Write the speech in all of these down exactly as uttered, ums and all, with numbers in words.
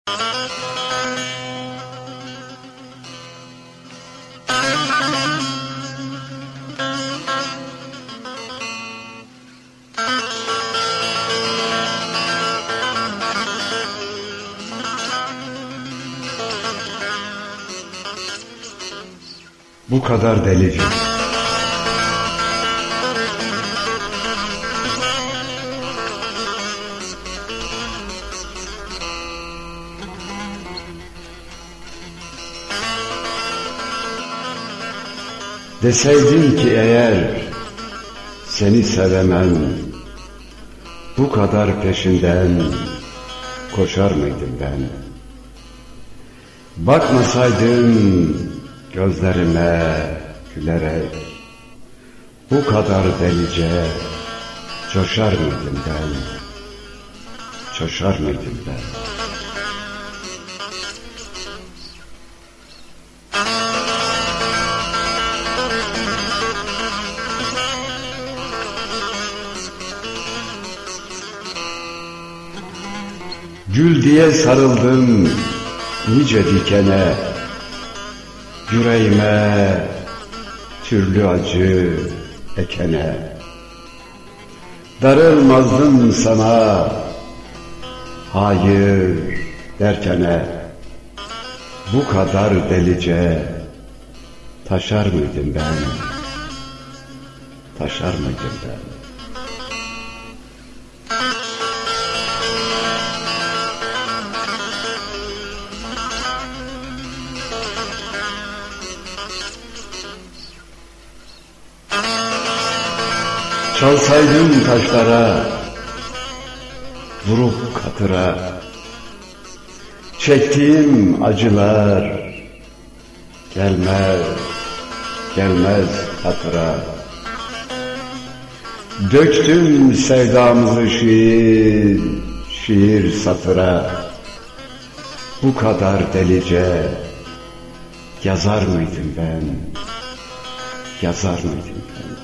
Bu kadar delice. Deseydin ki eğer seni sevemem, bu kadar peşinden koşar mıydım ben? Bakmasaydın gözlerime gülerek, bu kadar delice coşar mıydım ben? Coşar mıydım ben? Gül diye sarıldım nice dikene, yüreğime türlü acı ekene. Darılmazdım sana hayır derkene, bu kadar delice taşar mıydım ben? Taşar mıydım ben? Çalsaydım taşlara, vurup katıra, çektiğim acılar gelmez, gelmez hatıra. Döktüm sevdamızı şiir, şiir satıra, bu kadar delice yazar mıydım ben? Yazar mıydım ben?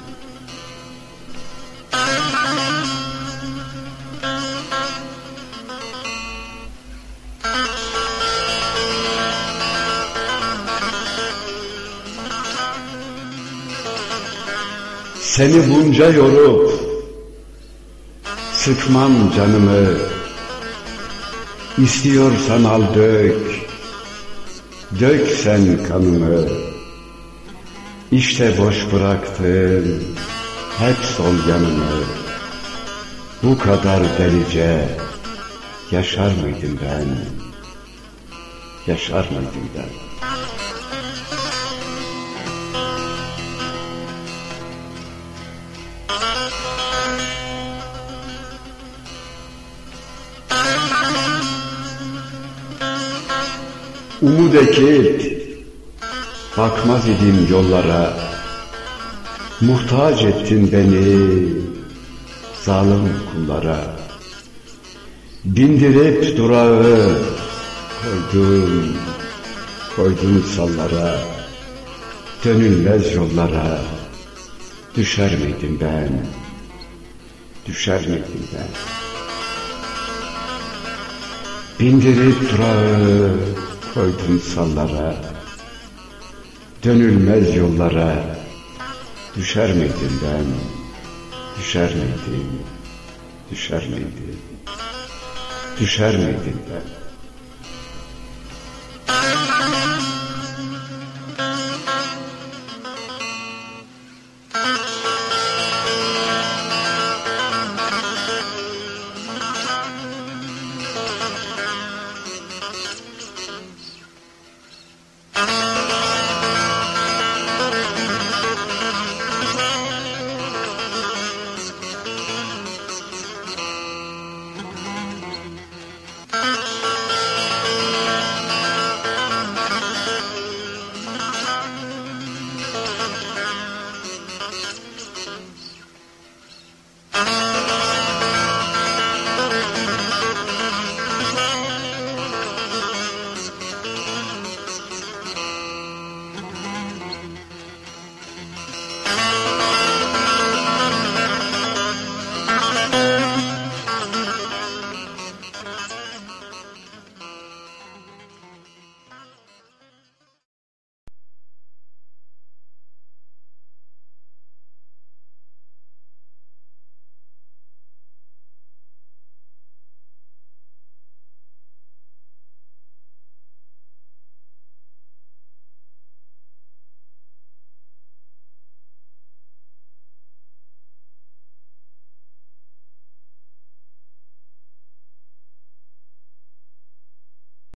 Seni bunca yorup sıkmam canımı, İstiyorsan al dök, dök sen kanımı. İşte boş bıraktın hep sol yanımı, bu kadar delice yaşar mıydım ben? Yaşar mıydım ben? Umut ekip bakmaz idim yollara, muhtaç ettin beni zalim kullara. Bindirip durağı koydun, koydun sallara, dönülmez yollara. Düşer miydim ben? Düşer miydim ben? Bindirip durağı koydun sallara, dönülmez yollara. Düşer miydim ben? Düşer miydim? Düşer miydim? Düşer miydim ben?